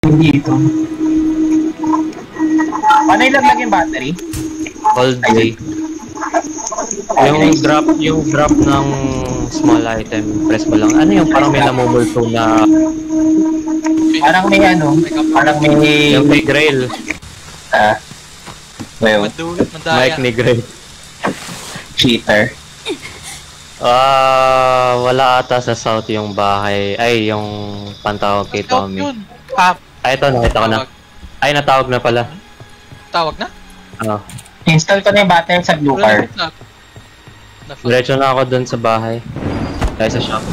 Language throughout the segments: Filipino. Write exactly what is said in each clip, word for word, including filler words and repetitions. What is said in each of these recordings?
dito. Ano yung laglag yung battery? Hold J. Yung drop, yung drop ng small item, press mo lang. Ano yung parang may namumulto na... Parang may ano, parang may... Yung may grail. Ah. Well, Mike ni grail. Cheater. Ah, wala ata sa south yung bahay. Ay, yung pantawag kay Tommy. Ah, ay, ito, nakita ko na. Ay, natawag na pala. Tawag na? Oo. Install ko na yung battery sa blue car. Diretso na ako dun sa bahay. Dahil sa shop.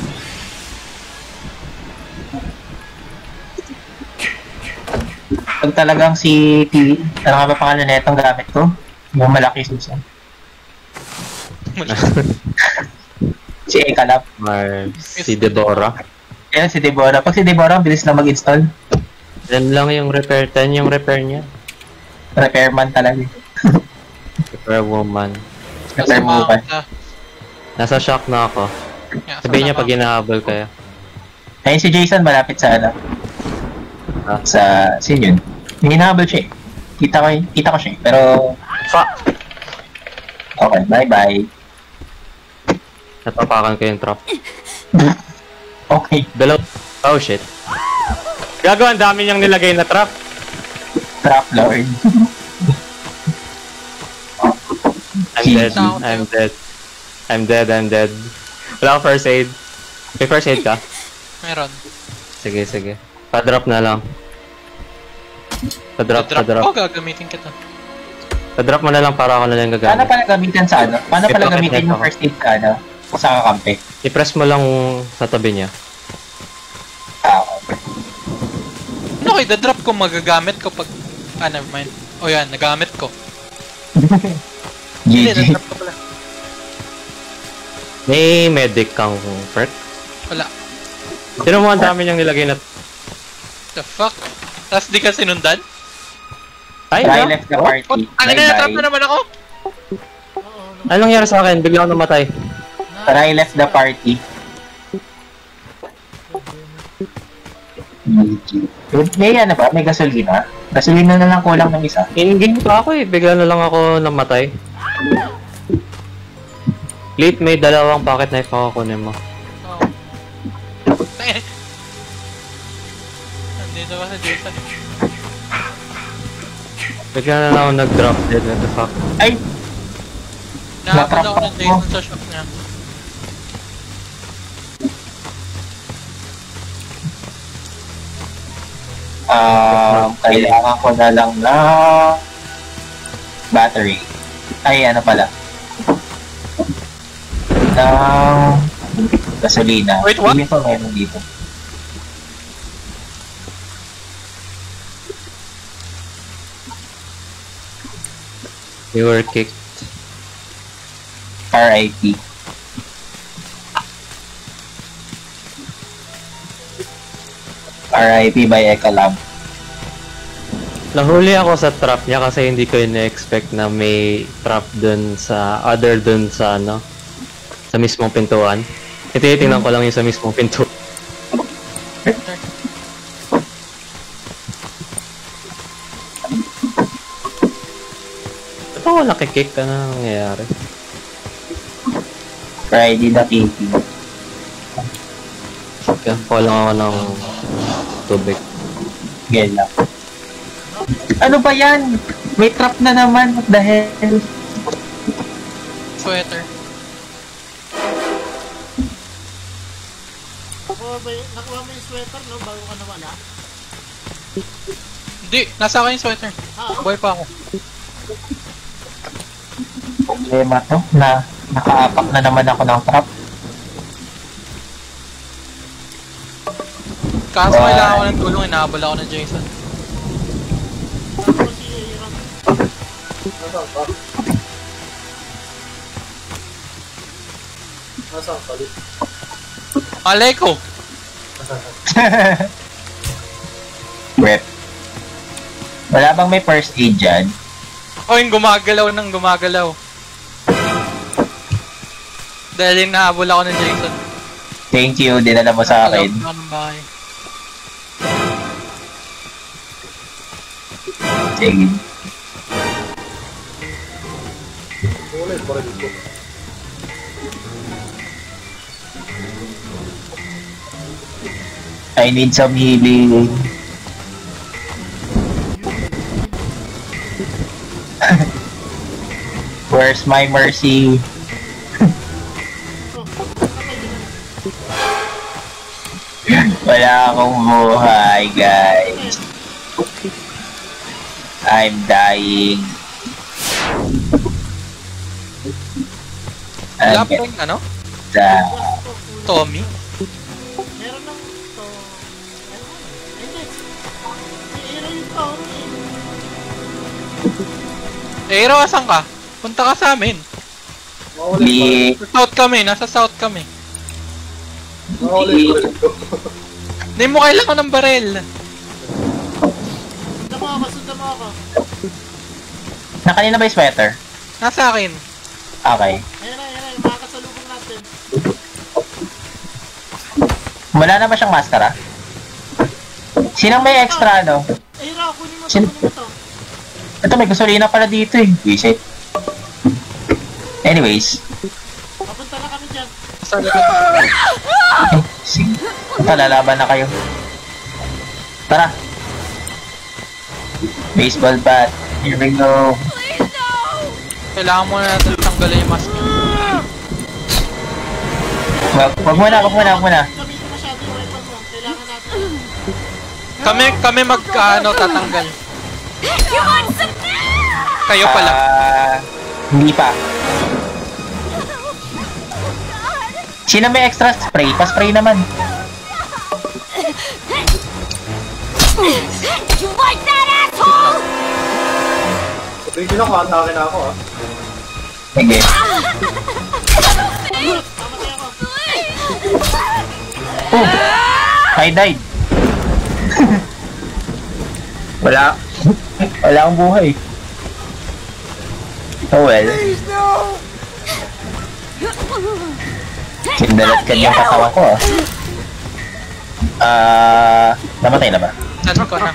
Pag talagang si P, ano nga ba pangalan na itong gamit ko? Yung malaki susan. Si Ekalap. Or si Deborah. Ayan, si Deborah. Pag si Deborah, bilis na mag-install. ten lang yung repair. ten yung repair niya. Repairman talaga. Repair woman. Repair woman. Nasa shock na ako. Sabihin niya pag hinahabol kayo. Ayun si Jason, malapit sa ano. Ah. Sa, sin yun. Hinahabol siya eh. Kita ko, kita ko siya eh. Pero, fuck. Okay, bye-bye. Natapakan ko yung trap. Okay. Dalaw. Oh shit. Gago, ang dami niyang nilagay na trap. Trap lord. I'm dead. I'm dead. I'm dead. I'm dead. Wala akong first aid. May first aid ka? Meron. Sige, sige. Pa-drop na lang. Pa-drop, Pa-drop. pa-drop. Oh, gagamitin kita. Pa-drop mo na lang para ako na lang gagamit. Paano pala gamitin sa ano? Paano pala gamitin yung first aid ka ano? Sa kakampi? I-press mo lang sa tabi niya. Ah, okay. Ano kayo, the-drop ko magagamit ko pag... Ah, never mind. O yan, nagamit ko. Hindi, G G. na-drop ko pala. May medic kang perk? Wala. Sino mo ang dami niyang nilagay na... The fuck? Tapos di ka sinundan? Ay, Try na? left the party. Ang ina, na-trap na naman ako! Anong nangyari sa akin? Bigla ako namatay. Try left the party. May ano ba? May gasolina? Gasolina na lang kulang ng isa. In-game pa ako eh. Bigla na lang ako namatay. Late, may dalawang pocket knife ako kunin mo. Oo. Nandito ba sa Jason? Bigla na lang ako nag-drop dead. What the fuck? Ay! Nakapad Natrap ako ng ako. Jason sa shop niya. Um, kailangan ko na lang na battery. Ay, ano pala? Ng gasolina. Wait, what? Hindi ko meron dito. You were kicked. R I P. R I P by Ekalab. Nahuli ako sa trap niya kasi hindi ko ina-expect na may trap dun sa... other dun sa ano... sa mismong pintuan. Ititingnan ko lang yung sa mismong pintuan. Ba't ako nakikick ka na nangyayari? Friday the K P. Kaya ko lang ako ng tubig. Gela. Ano ba yan? May trap na naman. What the hell? Sweater. Nakuha ba yung, nakuha mo yung sweater, no? Bago ka nawala? Hindi, nasa akin yung sweater. Ah, Buhay pa ako. Problema to na nakaapak na naman ako ng trap. Kaso kailangan ko ng tulong, inahabol ako ng Jason. bago si Aaron. Malay ko! Rep. Wala bang may first aid dyan? O yung gumagalaw ng gumagalaw. Dahil yung nahabol ako ng Jason. Thank you, dinala mo sa akin. Alam ko ng bahay. Sige. Ulit pa rin ito. I need some healing. Where's my mercy? Wala akong buhay, guys. I'm dying. Wala I'm pa rin, ano? the... Tommy? Meron ng to... Ano? Hindi. Si Hero yung Tommy. Eh, Hero, asan ka? Punta ka sa amin. Li... Sa south kami, nasa south kami. Maulit pa rin ito. Hindi mo kailangan ng barel. Sundan mo ako, sundan mo ako. Nakanina ba yung sweater? Nasa akin. Okay. Ayan na, ayan na, yung makakasalubong natin. Wala na ba siyang maskara? Sinang may extra, ano? Eh, Hero, kunin mo to, Sin- kunin mo to. Ito, may gasolina pala dito eh. Visit. Anyways. Papunta na kami dyan. Nasa Eh, sige. Ito, lalaban na kayo. Tara. Baseball bat. Here we go. Kailangan mo na natin tanggalin yung mask niya. Wag, wag muna, wag muna, wag muna. Gamitin masyado yung weapon mo. Kailangan natin. Kami, kami mag, ano, tatanggal. Kayo pala. Ah, hindi pa. Sino may extra spray? Pa-spray naman. You like that, asshole? Sabihin ko na kung atake na ako ah. Sige. Mamatay ako. Oh! I died. Wala. Wala akong buhay. Oh well. Sindalat ka yung katawan ko ah. Ah, namatay na ba? Nasa ko na.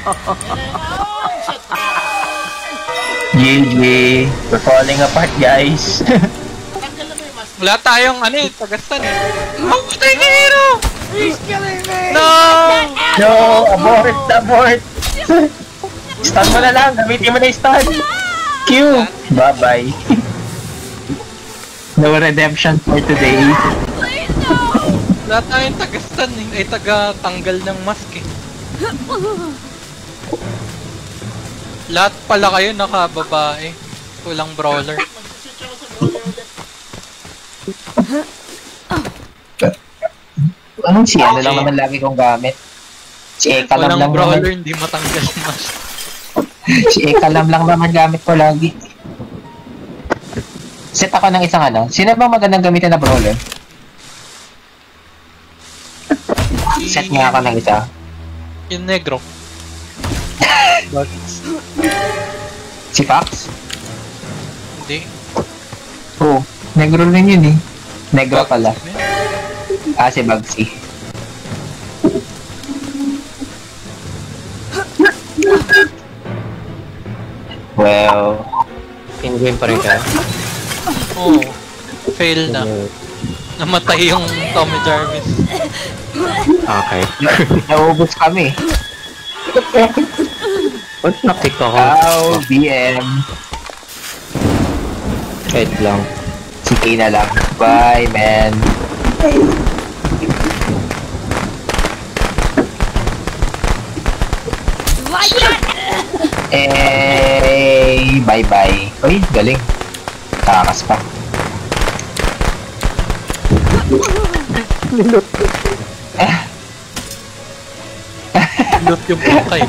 G G. We're falling apart, guys. Tanggal na mo yung mask. Wala tayong, ano eh, tagastan eh. Mamatay ni Hero! No! No! Abort! Abort! Stun mo na lang! Gamitin mo na yung stun! Q! Bye-bye! No redemption for today. Wala tayong tagastan eh. Ay, taga-tanggal ng mask eh. Lahat pala kayo nakababae. Kulang brawler. Mag-switch ako sa brawler ulit. Anong si ano lang naman lagi kong gamit? Si Eka lang Kulang lang brawler, naman. hindi matanggal yung mask. Si Eka lang lang naman gamit ko lagi. Set ako ng isang ano. Sino ba magandang gamitin na brawler? Set nga ako ng isa. Yung negro. Si Fox? Hindi. Oo. Oh, negro rin yun eh. Negro pala. Ah, si Bugsy. Well, In-game pa rin ka. Oo. Fail na. Namatay yung Tommy Jarvis. Okay. naubos kami. Ba't na-pick ako? Ow, B M. Wait lang. Sige na lang. Bye, man. Like that? Eh, bye-bye. Uy, galing. Takas pa. Eh, Loot yung pakay.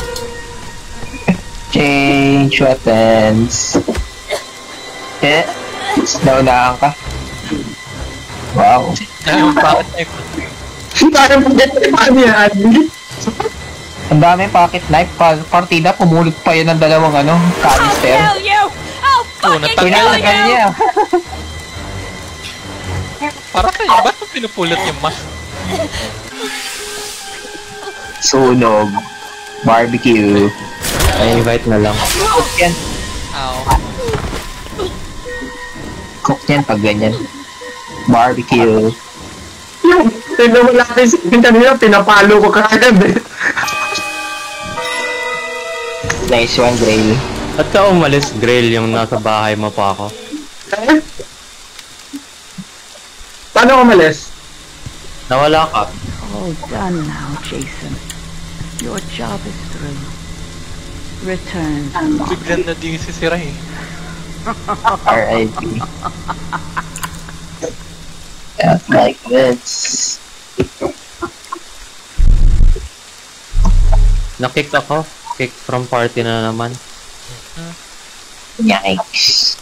change weapons. Eh, naunahan ka. Wow. Dahil bakit ay Parang yan. Ang dami pocket knife. Pa partida, pumulit pa yun ng dalawang ano, I'll canister. kill you! I'll fucking natanggal kill Pinalagan you! niya. para sa'yo? Ba't mo pinupulot yung mask? Sunog. Barbecue. Ay, invite na lang. Cook yan. Ow. Cook yan pag ganyan. Barbecue. Yung, tignan mo natin sa akin kanina, pinapalo ko kagad eh. Nice one, Grail. At ka umalis, Grail, yung nasa bahay mo pa ako. Eh? Paano umalis? Nawala ka. All done now, Jason. Your job is through. Return. Biglan na din si Sira eh. R I P Not like this. Nakick ako. Kick from party na naman. Yikes.